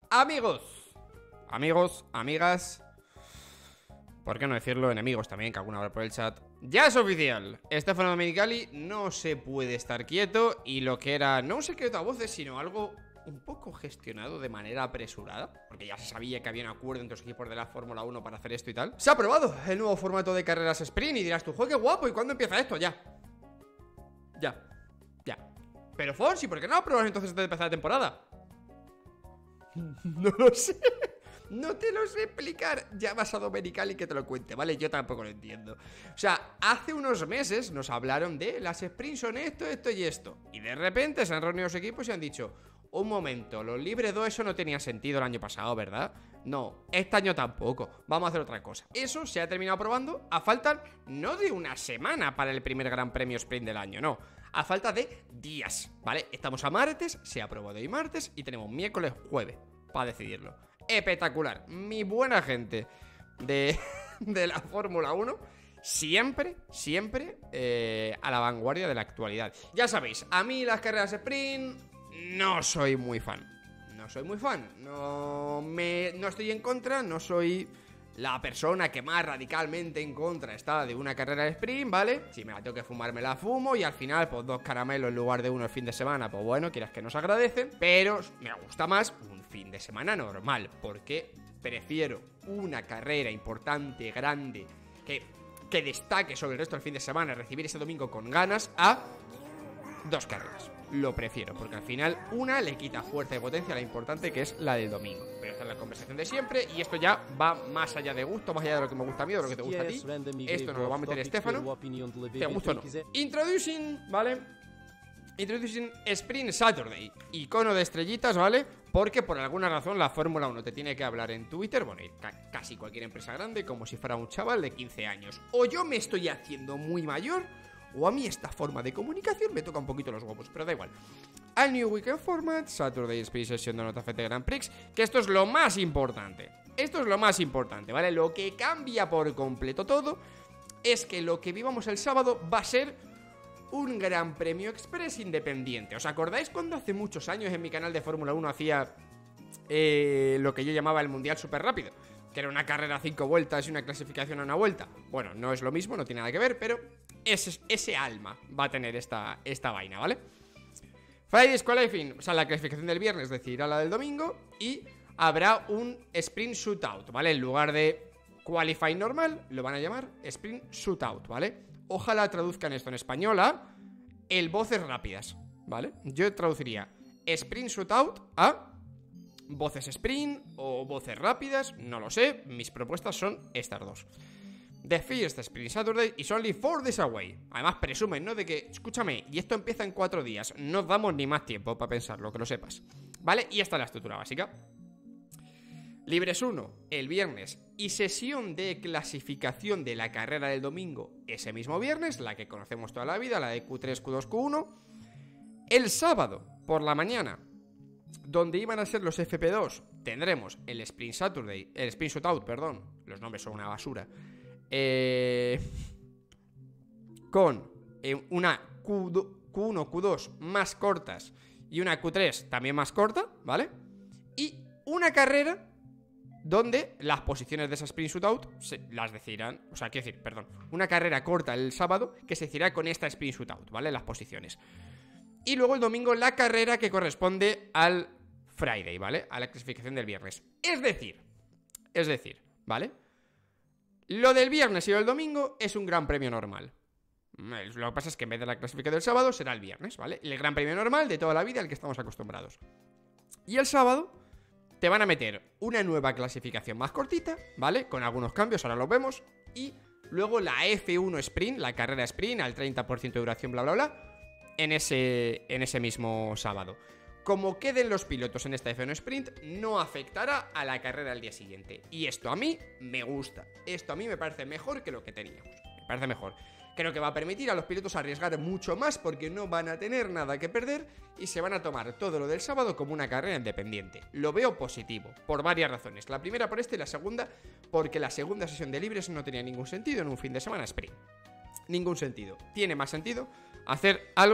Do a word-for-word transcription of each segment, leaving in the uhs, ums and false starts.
Amigos, amigos, amigas, ¿por qué no decirlo? Enemigos también, que alguna habrá por el chat. Ya es oficial, Stefano Domenicali no se puede estar quieto. Y lo que era no un secreto a voces, sino algo un poco gestionado de manera apresurada, porque ya se sabía que había un acuerdo entre los equipos de la Fórmula uno para hacer esto y tal. Se ha aprobado el nuevo formato de carreras sprint. Y dirás tú, ¡joder, qué guapo! ¿Y cuándo empieza esto? Ya Ya, ya. Pero Fonsi, ¿por qué no apruebas entonces antes de empezar la temporada? No lo sé. No te lo sé explicar. Llamas a Domenicali que te lo cuente, ¿vale? Yo tampoco lo entiendo. O sea, hace unos meses nos hablaron de las sprints son esto, esto y esto. Y de repente se han reunido los equipos y han dicho: un momento, los libres dos, eso no tenía sentido el año pasado, ¿verdad? No, este año tampoco. Vamos a hacer otra cosa. Eso se ha terminado aprobando a falta no de una semana para el primer Gran Premio Sprint del año, no. A falta de días, ¿vale? Estamos a martes, se ha aprobado hoy martes y tenemos miércoles, jueves para decidirlo. Espectacular. Mi buena gente de, de la Fórmula uno siempre, siempre eh, a la vanguardia de la actualidad. Ya sabéis, a mí las carreras sprint no soy muy fan. No soy muy fan. No, me, no estoy en contra, no soy la persona que más radicalmente en contra está de una carrera de sprint, ¿vale? Si me la tengo que fumar, me la fumo. Y al final, pues dos caramelos en lugar de uno el fin de semana, pues bueno, quieras que nos agradecen. Pero me gusta más un fin de semana normal, porque prefiero una carrera importante, grande, que, que destaque sobre el resto del fin de semana, recibir ese domingo con ganas, a dos carreras. Lo prefiero, porque al final una le quita fuerza y potencia a la importante, que es la del domingo. Pero esta es la conversación de siempre. Y esto ya va más allá de gusto, más allá de lo que me gusta a mí o de lo que te gusta a ti. Esto nos lo va a meter Stefano, te gusta o no. Introducing, ¿vale? Introducing Sprint Saturday, icono de estrellitas, ¿vale? Porque por alguna razón la Fórmula uno te tiene que hablar en Twitter, bueno, y ca casi cualquier empresa grande, como si fuera un chaval de quince años. O yo me estoy haciendo muy mayor, o a mí esta forma de comunicación me toca un poquito los huevos, pero da igual. Al New Weekend Format, Saturday Sprint Session de Nota F T Grand Prix, que esto es lo más importante. Esto es lo más importante, ¿vale? Lo que cambia por completo todo es que lo que vivamos el sábado va a ser un Gran Premio Express independiente. ¿Os acordáis cuando hace muchos años en mi canal de Fórmula uno hacía eh, lo que yo llamaba el Mundial Super Rápido? Que era una carrera a cinco vueltas y una clasificación a una vuelta. Bueno, no es lo mismo, no tiene nada que ver, pero ese, ese alma va a tener esta, esta vaina, ¿vale? Friday Qualifying, o sea, la clasificación del viernes decidirá la del domingo. Y habrá un Sprint Shootout, ¿vale? En lugar de Qualifying normal, lo van a llamar Sprint Shootout, ¿vale? Ojalá traduzcan esto en español a el voces rápidas, ¿vale? Yo traduciría Sprint Shootout a voces sprint o voces rápidas, no lo sé. Mis propuestas son estas dos. The First Sprint Saturday is only four days away. Además presumen, ¿no? De que, escúchame, y esto empieza en cuatro días. No damos ni más tiempo para pensarlo, que lo sepas, ¿vale? Y esta es la estructura básica. Libres uno el viernes y sesión de clasificación de la carrera del domingo ese mismo viernes, la que conocemos toda la vida, la de Q tres, Q dos, Q uno. El sábado por la mañana, donde iban a ser los F P dos, tendremos el Sprint Saturday, el Sprint Shootout, perdón, los nombres son una basura, eh, con eh, una Q uno, Q dos más cortas y una Q tres también más corta, ¿vale? Y una carrera donde las posiciones de esa Sprint Shootout se las decidirán, o sea, quiero decir, perdón, una carrera corta el sábado que se decidirá con esta Sprint Shootout, ¿vale? Las posiciones. Y luego el domingo la carrera que corresponde al Friday, ¿vale? A la clasificación del viernes. Es decir, es decir, ¿vale? Lo del viernes y lo del domingo es un gran premio normal. Lo que pasa es que en vez de la clasificación del sábado será el viernes, ¿vale? El gran premio normal de toda la vida al que estamos acostumbrados. Y el sábado te van a meter una nueva clasificación más cortita, ¿vale? Con algunos cambios, ahora lo vemos. Y luego la F uno Sprint, la carrera Sprint al treinta por ciento de duración, bla, bla, bla, en ese, en ese mismo sábado. Como queden los pilotos en esta F uno Sprint, no afectará a la carrera al día siguiente. Y esto a mí me gusta. Esto a mí me parece mejor que lo que teníamos. Me parece mejor. Creo que va a permitir a los pilotos arriesgar mucho más porque no van a tener nada que perder y se van a tomar todo lo del sábado como una carrera independiente. Lo veo positivo, por varias razones. La primera por esta y la segunda porque la segunda sesión de libres no tenía ningún sentido en un fin de semana sprint. Ningún sentido. Tiene más sentido hacer algo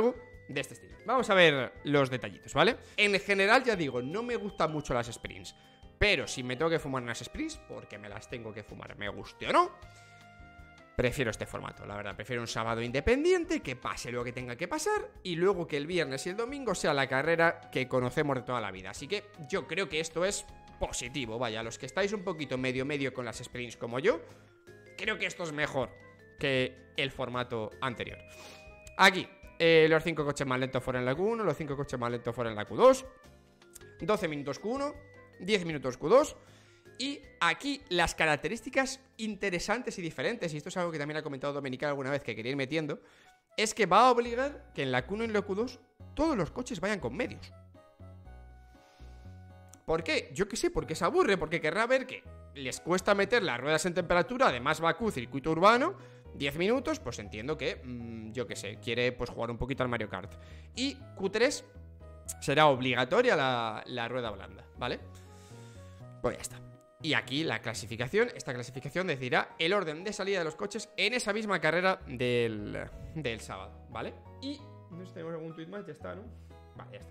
de este estilo. Vamos a ver los detallitos, ¿vale? En general, ya digo, no me gustan mucho las sprints, pero si me tengo que fumar unas sprints, porque me las tengo que fumar, me guste o no, prefiero este formato, la verdad. Prefiero un sábado independiente, que pase lo que tenga que pasar, y luego que el viernes y el domingo sea la carrera que conocemos de toda la vida. Así que yo creo que esto es positivo, vaya. Los que estáis un poquito medio medio con las sprints como yo, creo que esto es mejor que el formato anterior. Aquí, eh, los cinco coches más lentos fueron en la Q uno, los cinco coches más lentos fueron en la Q dos, doce minutos Q uno, diez minutos Q dos. Y aquí las características interesantes y diferentes, y esto es algo que también ha comentado Dominical alguna vez que quería ir metiendo, es que va a obligar que en la Q uno y en la Q dos todos los coches vayan con medios. ¿Por qué? Yo qué sé, porque se aburre, porque querrá ver que les cuesta meter las ruedas en temperatura, además Bakú, circuito urbano, diez minutos, pues entiendo que, mmm, yo qué sé, quiere pues jugar un poquito al Mario Kart. Y Q tres será obligatoria la, la rueda blanda, ¿vale? Pues ya está. Y aquí la clasificación, esta clasificación decidirá el orden de salida de los coches en esa misma carrera del, del sábado, ¿vale? Y no sé si tenemos algún tweet más, ya está, ¿no? Vale, ya está.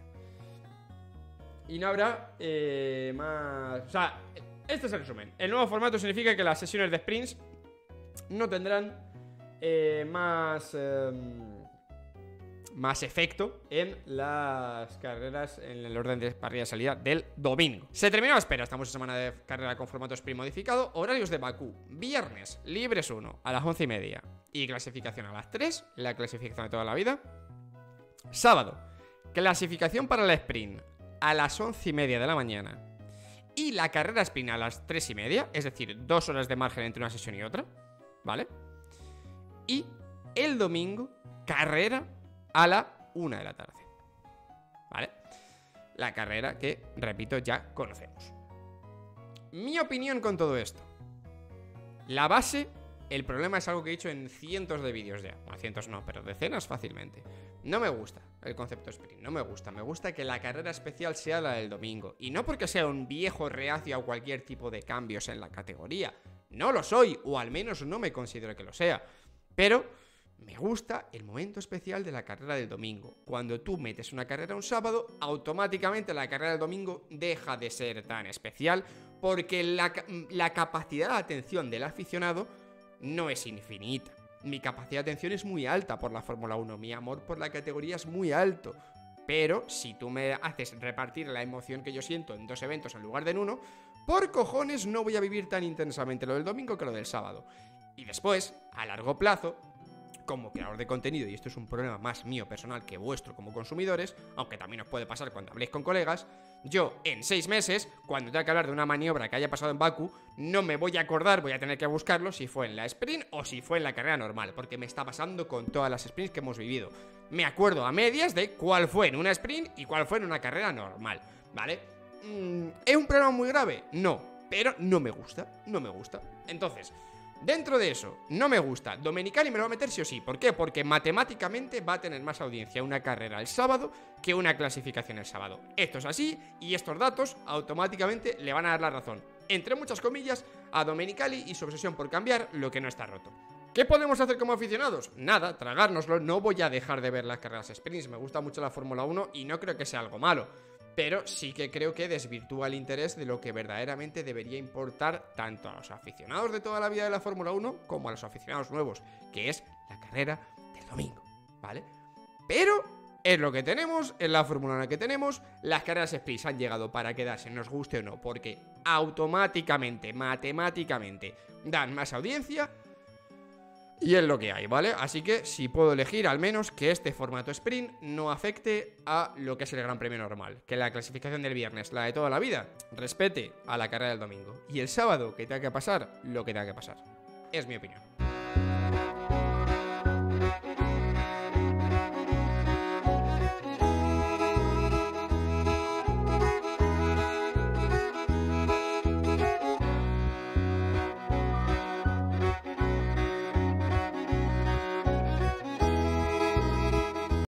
Y no habrá eh, más... O sea, este es el resumen. El nuevo formato significa que las sesiones de sprints no tendrán eh, más... Eh, más efecto en las carreras en el orden de partida y salida del domingo. Se terminó la espera, estamos en semana de carrera con formato sprint modificado. Horarios de Bakú: viernes, libres uno a las once y media y clasificación a las tres, la clasificación de toda la vida. Sábado, clasificación para la sprint a las once y media de la mañana y la carrera sprint a las tres y media, es decir, dos horas de margen entre una sesión y otra, ¿vale? Y el domingo, carrera a la una de la tarde, ¿vale? La carrera que, repito, ya conocemos. Mi opinión con todo esto: la base, el problema es algo que he dicho en cientos de vídeos ya. Bueno, cientos no, pero decenas fácilmente. No me gusta el concepto sprint, no me gusta. Me gusta que la carrera especial sea la del domingo. Y no porque sea un viejo reacio a cualquier tipo de cambios en la categoría. No lo soy, o al menos no me considero que lo sea. Pero me gusta el momento especial de la carrera del domingo. Cuando tú metes una carrera un sábado, automáticamente la carrera del domingo deja de ser tan especial, porque la, la capacidad de atención del aficionado no es infinita. Mi capacidad de atención es muy alta por la Fórmula uno, mi amor por la categoría es muy alto. Pero si tú me haces repartir la emoción que yo siento en dos eventos en lugar de en uno, por cojones no voy a vivir tan intensamente lo del domingo que lo del sábado. Y después, a largo plazo, como creador de contenido, y esto es un problema más mío personal que vuestro como consumidores, aunque también os puede pasar cuando habléis con colegas, yo en seis meses, cuando tenga que hablar de una maniobra que haya pasado en Bakú, no me voy a acordar, voy a tener que buscarlo si fue en la sprint o si fue en la carrera normal, porque me está pasando con todas las sprints que hemos vivido. Me acuerdo a medias de cuál fue en una sprint y cuál fue en una carrera normal, ¿vale? Mm, ¿Es un problema muy grave? No, pero no me gusta, no me gusta. Entonces, dentro de eso, no me gusta. Domenicali me lo va a meter sí o sí. ¿Por qué? Porque matemáticamente va a tener más audiencia una carrera el sábado que una clasificación el sábado. Esto es así y estos datos automáticamente le van a dar la razón, entre muchas comillas, a Domenicali y su obsesión por cambiar lo que no está roto. ¿Qué podemos hacer como aficionados? Nada, tragárnoslo. No voy a dejar de ver las carreras sprints. Me gusta mucho la Fórmula uno y no creo que sea algo malo, pero sí que creo que desvirtúa el interés de lo que verdaderamente debería importar tanto a los aficionados de toda la vida de la Fórmula uno como a los aficionados nuevos, que es la carrera del domingo, ¿vale? Pero es lo que tenemos, es la Fórmula uno que tenemos. Las carreras sprint han llegado para quedarse, nos guste o no, porque automáticamente, matemáticamente, dan más audiencia. Y es lo que hay, ¿vale? Así que si puedo elegir, al menos que este formato sprint no afecte a lo que es el Gran Premio normal. Que la clasificación del viernes, la de toda la vida, respete a la carrera del domingo. Y el sábado, que tenga que pasar lo que tenga que pasar. Es mi opinión.